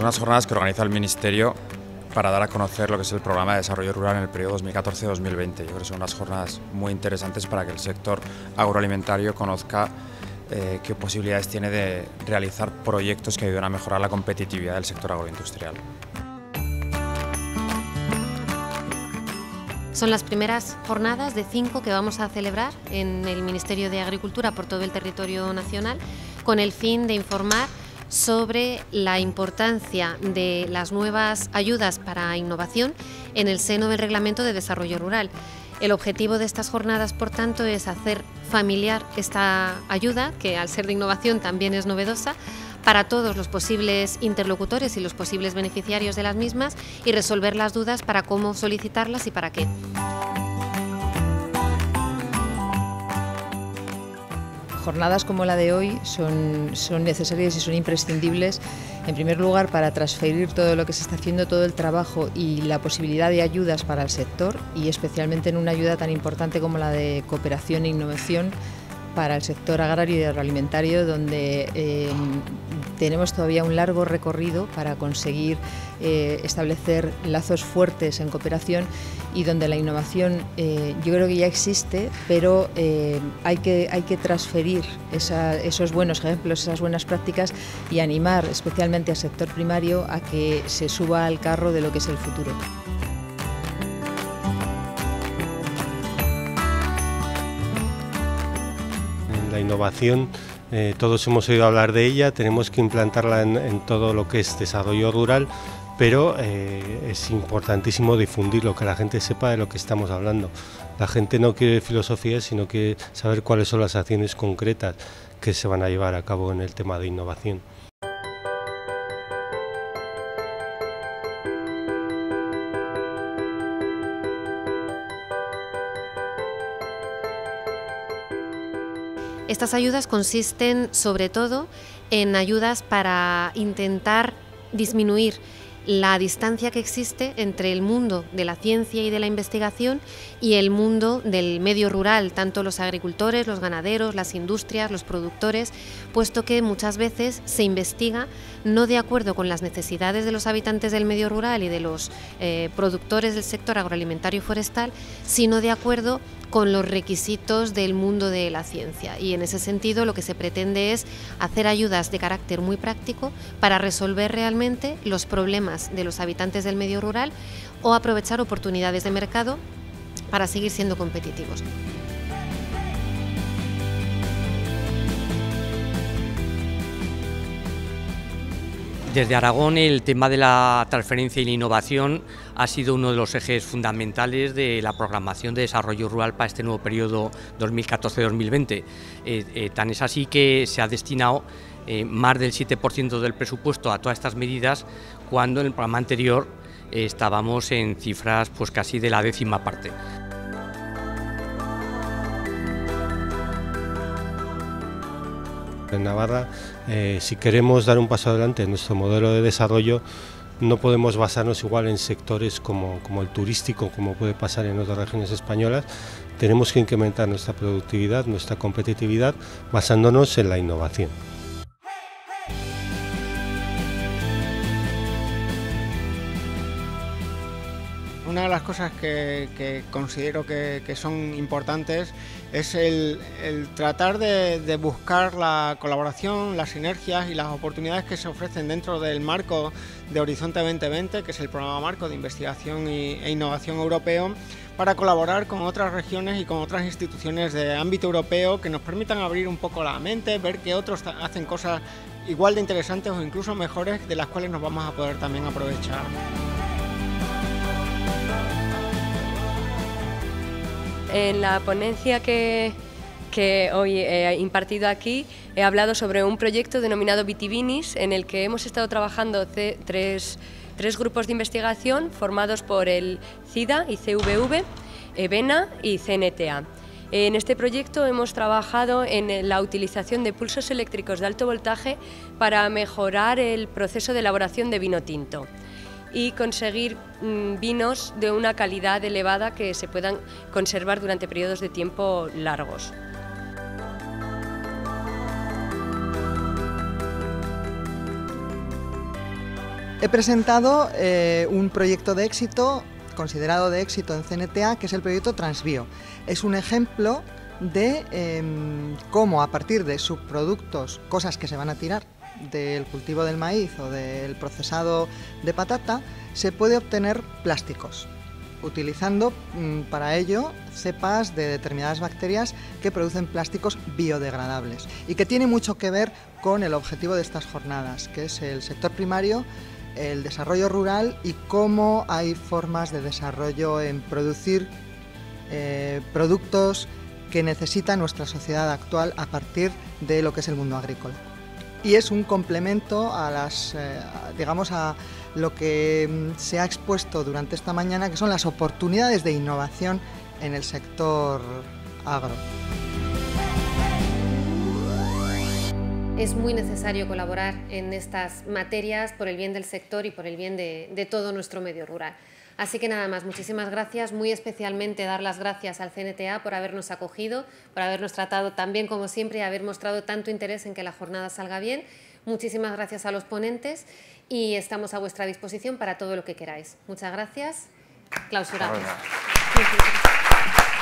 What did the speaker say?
unas jornadas que organiza el Ministerio para dar a conocer lo que es el Programa de Desarrollo Rural en el periodo 2014-2020. Yo creo que son unas jornadas muy interesantes para que el sector agroalimentario conozca qué posibilidades tiene de realizar proyectos que ayuden a mejorar la competitividad del sector agroindustrial. Son las primeras jornadas de 5 que vamos a celebrar en el Ministerio de Agricultura por todo el territorio nacional, con el fin de informar sobre la importancia de las nuevas ayudas para innovación en el seno del Reglamento de Desarrollo Rural. El objetivo de estas jornadas, por tanto, es hacer familiar esta ayuda, que al ser de innovación también es novedosa, para todos los posibles interlocutores y los posibles beneficiarios de las mismas, y resolver las dudas para cómo solicitarlas y para qué. Jornadas como la de hoy son necesarias y son imprescindibles, en primer lugar, para transferir todo lo que se está haciendo, todo el trabajo y la posibilidad de ayudas para el sector, y especialmente en una ayuda tan importante como la de cooperación e innovación para el sector agrario y agroalimentario, donde tenemos todavía un largo recorrido para conseguir establecer lazos fuertes en cooperación, y donde la innovación yo creo que ya existe, pero hay que transferir esos buenos ejemplos, esas buenas prácticas, y animar especialmente al sector primario a que se suba al carro de lo que es el futuro. La innovación, todos hemos oído hablar de ella, tenemos que implantarla en todo lo que es desarrollo rural, pero es importantísimo difundirlo, que la gente sepa de lo que estamos hablando. La gente no quiere filosofía, sino quiere saber cuáles son las acciones concretas que se van a llevar a cabo en el tema de innovación. Estas ayudas consisten sobre todo en ayudas para intentar disminuir la distancia que existe entre el mundo de la ciencia y de la investigación y el mundo del medio rural, tanto los agricultores, los ganaderos, las industrias, los productores, puesto que muchas veces se investiga no de acuerdo con las necesidades de los habitantes del medio rural y de los productores del sector agroalimentario y forestal, sino de acuerdo con los requisitos del mundo de la ciencia. Y en ese sentido lo que se pretende es hacer ayudas de carácter muy práctico para resolver realmente los problemas de los habitantes del medio rural o aprovechar oportunidades de mercado para seguir siendo competitivos. Desde Aragón, el tema de la transferencia y la innovación ha sido uno de los ejes fundamentales de la programación de desarrollo rural para este nuevo periodo 2014-2020. Tan es así que se ha destinado más del 7% del presupuesto a todas estas medidas, cuando en el programa anterior estábamos en cifras pues casi de la 10ª parte. En Navarra, si queremos dar un paso adelante en nuestro modelo de desarrollo, no podemos basarnos igual en sectores como el turístico, como puede pasar en otras regiones españolas. Tenemos que incrementar nuestra productividad, nuestra competitividad, basándonos en la innovación. Una de las cosas que considero que son importantes es el tratar de buscar la colaboración, las sinergias y las oportunidades que se ofrecen dentro del marco de Horizonte 2020, que es el programa marco de investigación e innovación europeo, para colaborar con otras regiones y con otras instituciones de ámbito europeo que nos permitan abrir un poco la mente, ver que otros hacen cosas igual de interesantes o incluso mejores, de las cuales nos vamos a poder también aprovechar. En la ponencia que hoy he impartido aquí, he hablado sobre un proyecto denominado Vitivinis, en el que hemos estado trabajando tres grupos de investigación formados por el CIDA, ICVV, EBENA y CNTA. En este proyecto hemos trabajado en la utilización de pulsos eléctricos de alto voltaje para mejorar el proceso de elaboración de vino tinto y conseguir vinos de una calidad elevada que se puedan conservar durante periodos de tiempo largos. He presentado un proyecto de éxito, considerado de éxito en CNTA, que es el proyecto Transbio. Es un ejemplo de cómo a partir de subproductos, cosas que se van a tirar del cultivo del maíz o del procesado de patata, se puede obtener plásticos, utilizando para ello cepas de determinadas bacterias que producen plásticos biodegradables y que tiene mucho que ver con el objetivo de estas jornadas, que es el sector primario, el desarrollo rural y cómo hay formas de desarrollo en producir productos que necesita nuestra sociedad actual a partir de lo que es el mundo agrícola. Y es un complemento a las, digamos, a lo que se ha expuesto durante esta mañana, que son las oportunidades de innovación en el sector agro. Es muy necesario colaborar en estas materias por el bien del sector y por el bien de todo nuestro medio rural. Así que nada más, muchísimas gracias, muy especialmente dar las gracias al CNTA por habernos acogido, por habernos tratado tan bien como siempre y haber mostrado tanto interés en que la jornada salga bien. Muchísimas gracias a los ponentes y estamos a vuestra disposición para todo lo que queráis. Muchas gracias. Clausuramos.